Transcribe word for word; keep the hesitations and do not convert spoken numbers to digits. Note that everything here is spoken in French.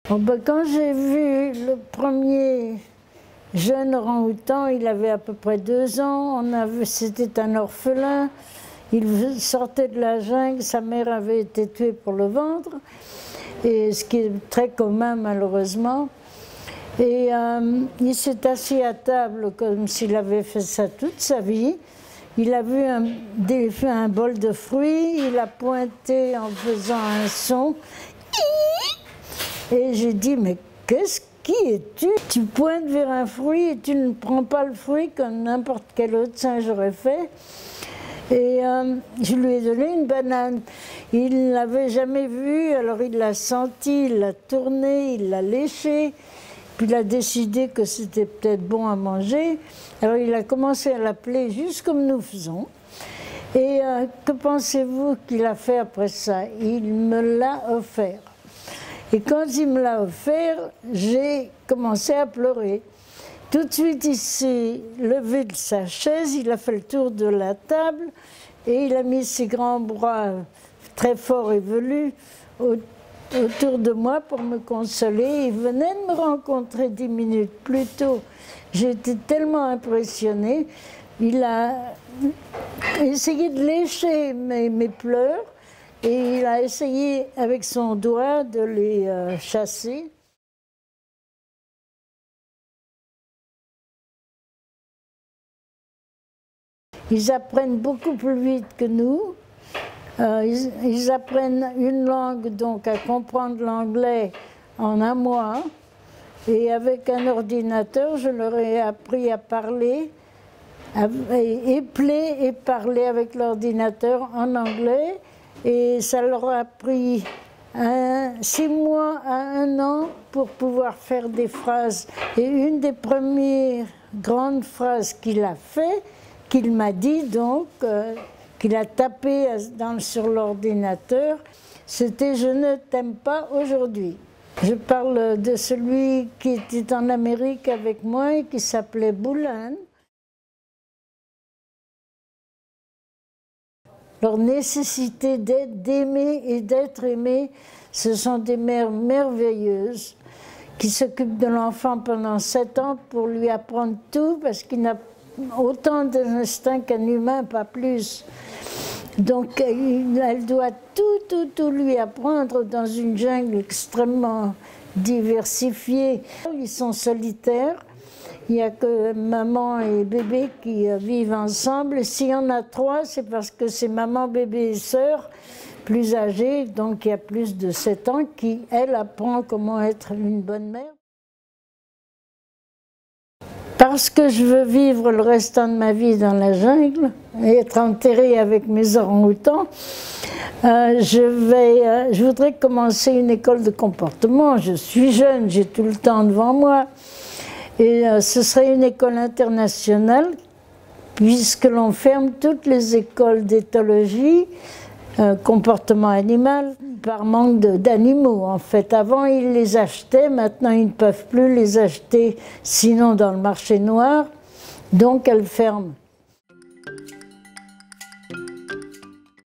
Oh ben, quand j'ai vu le premier jeune orang-outan, il avait à peu près deux ans, c'était un orphelin, il sortait de la jungle, sa mère avait été tuée pour le vendre, et ce qui est très commun malheureusement. Et euh, il s'est assis à table comme s'il avait fait ça toute sa vie. Il a vu un, des, fait un bol de fruits, il a pointé en faisant un son. Et j'ai dit, mais qu'est-ce qui es-tu? Tu pointes vers un fruit et tu ne prends pas le fruit comme n'importe quel autre singe aurait fait. Et euh, je lui ai donné une banane. Il ne l'avait jamais vue, alors il l'a sentie, il l'a tournée, il l'a léchée. Puis il a décidé que c'était peut-être bon à manger. Alors il a commencé à l'appeler juste comme nous faisons. Et euh, que pensez-vous qu'il a fait après ça? Il me l'a offert. Et quand il me l'a offert, j'ai commencé à pleurer. Tout de suite, il s'est levé de sa chaise, il a fait le tour de la table et il a mis ses grands bras très forts et velus autour de moi pour me consoler. Il venait de me rencontrer dix minutes plus tôt. J'étais tellement impressionnée. Il a essayé de lécher mes, mes pleurs et il a essayé avec son doigt de les euh, chasser. Ils apprennent beaucoup plus vite que nous. Euh, ils, ils apprennent une langue, donc à comprendre l'anglais en un mois. Et avec un ordinateur, je leur ai appris à parler, à épeler et parler avec l'ordinateur en anglais. Et ça leur a pris un, six mois à un an pour pouvoir faire des phrases. Et une des premières grandes phrases qu'il a fait, qu'il m'a dit donc, euh, qu'il a tapé dans, sur l'ordinateur, c'était « Je ne t'aime pas aujourd'hui ». Je parle de celui qui était en Amérique avec moi et qui s'appelait Boulan. Leur nécessité d'aimer et d'être aimé, ce sont des mères merveilleuses qui s'occupent de l'enfant pendant sept ans pour lui apprendre tout parce qu'il n'a autant d'instinct qu'un humain, pas plus. Donc elle doit tout, tout, tout lui apprendre dans une jungle extrêmement diversifiée. Ils sont solitaires, il n'y a que maman et bébé qui vivent ensemble. S'il y en a trois, c'est parce que c'est maman, bébé et sœur, plus âgées, donc il y a plus de sept ans, qui, elle, apprend comment être une bonne mère. Parce que je veux vivre le restant de ma vie dans la jungle et être enterrée avec mes orang-outans, euh, je, vais, euh, je voudrais commencer une école de comportement. Je suis jeune, j'ai tout le temps devant moi. Et euh, ce serait une école internationale, puisque l'on ferme toutes les écoles d'éthologie, euh, comportement animal, par manque d'animaux. En fait, avant, ils les achetaient, maintenant, ils ne peuvent plus les acheter, sinon dans le marché noir. Donc, elles ferment.